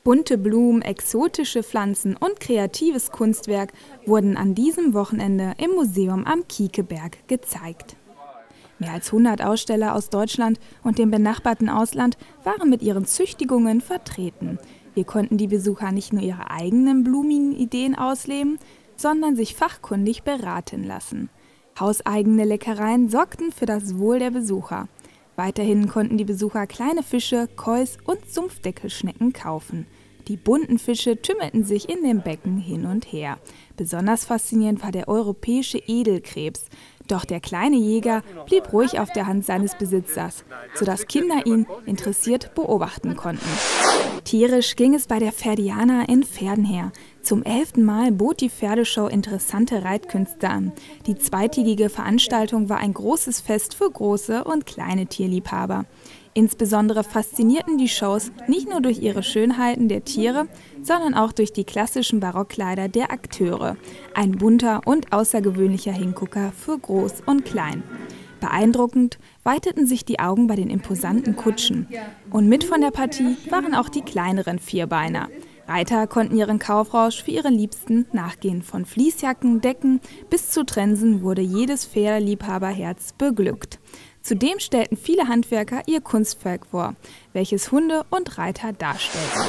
Bunte Blumen, exotische Pflanzen und kreatives Kunstwerk wurden an diesem Wochenende im Museum am Kiekeberg gezeigt. Mehr als 100 Aussteller aus Deutschland und dem benachbarten Ausland waren mit ihren Züchtigungen vertreten. Hier konnten die Besucher nicht nur ihre eigenen blumigen Ideen ausleben, sondern sich fachkundig beraten lassen. Hauseigene Leckereien sorgten für das Wohl der Besucher. Weiterhin konnten die Besucher kleine Fische, Kois und Sumpfdeckelschnecken kaufen. Die bunten Fische tümmelten sich in dem Becken hin und her. Besonders faszinierend war der europäische Edelkrebs. Doch der kleine Jäger blieb ruhig auf der Hand seines Besitzers, sodass Kinder ihn interessiert beobachten konnten. Tierisch ging es bei der Pferdiana in Pferden her. Zum 11. Mal bot die Pferdeshow interessante Reitkünste an. Die zweitägige Veranstaltung war ein großes Fest für große und kleine Tierliebhaber. Insbesondere faszinierten die Shows nicht nur durch ihre Schönheiten der Tiere, sondern auch durch die klassischen Barockkleider der Akteure. Ein bunter und außergewöhnlicher Hingucker für Groß und Klein. Beeindruckend weiteten sich die Augen bei den imposanten Kutschen. Und mit von der Partie waren auch die kleineren Vierbeiner. Reiter konnten ihren Kaufrausch für ihre Liebsten nachgehen. Von Fließjacken, Decken bis zu Trensen wurde jedes Pferdeliebhaberherz beglückt. Zudem stellten viele Handwerker ihr Kunstwerk vor, welches Hunde und Reiter darstellten.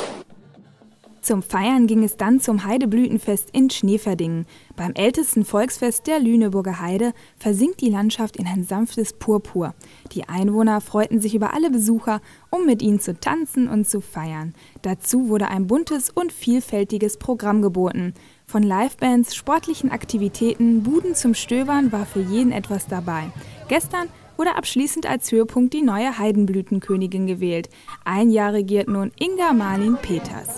Zum Feiern ging es dann zum Heideblütenfest in Schneeverdingen. Beim ältesten Volksfest der Lüneburger Heide versinkt die Landschaft in ein sanftes Purpur. Die Einwohner freuten sich über alle Besucher, um mit ihnen zu tanzen und zu feiern. Dazu wurde ein buntes und vielfältiges Programm geboten. Von Livebands, sportlichen Aktivitäten, Buden zum Stöbern war für jeden etwas dabei. Gestern wurde abschließend als Höhepunkt die neue Heidenblütenkönigin gewählt. Ein Jahr regiert nun Inga Marlin Peters.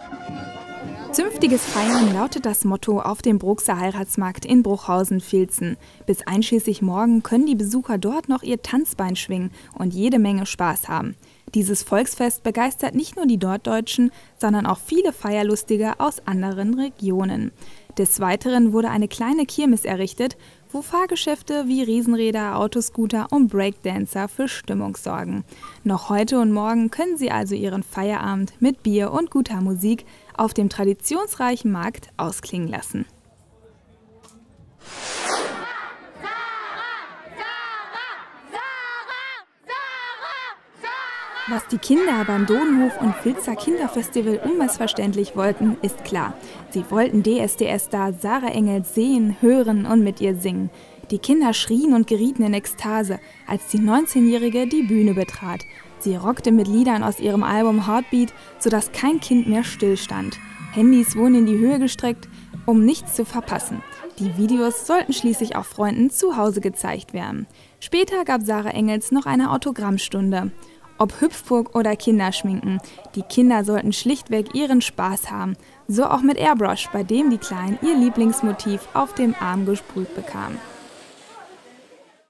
Zünftiges Feiern lautet das Motto auf dem Bruxer Heiratsmarkt in Bruchhausen-Vilzen. Bis einschließlich morgen können die Besucher dort noch ihr Tanzbein schwingen und jede Menge Spaß haben. Dieses Volksfest begeistert nicht nur die Norddeutschen, sondern auch viele Feierlustige aus anderen Regionen. Des Weiteren wurde eine kleine Kirmes errichtet, wo Fahrgeschäfte wie Riesenräder, Autoscooter und Breakdancer für Stimmung sorgen. Noch heute und morgen können Sie also Ihren Feierabend mit Bier und guter Musik auf dem traditionsreichen Markt ausklingen lassen. Was die Kinder beim Dodenhof und Vilzer Kinderfestival unmissverständlich wollten, ist klar. Sie wollten DSDS-Star Sarah Engels sehen, hören und mit ihr singen. Die Kinder schrien und gerieten in Ekstase, als die 19-Jährige die Bühne betrat. Sie rockte mit Liedern aus ihrem Album Heartbeat, sodass kein Kind mehr stillstand. Handys wurden in die Höhe gestreckt, um nichts zu verpassen. Die Videos sollten schließlich auch Freunden zu Hause gezeigt werden. Später gab Sarah Engels noch eine Autogrammstunde. Ob Hüpfburg oder Kinderschminken, die Kinder sollten schlichtweg ihren Spaß haben. So auch mit Airbrush, bei dem die Kleinen ihr Lieblingsmotiv auf dem Arm gesprüht bekamen.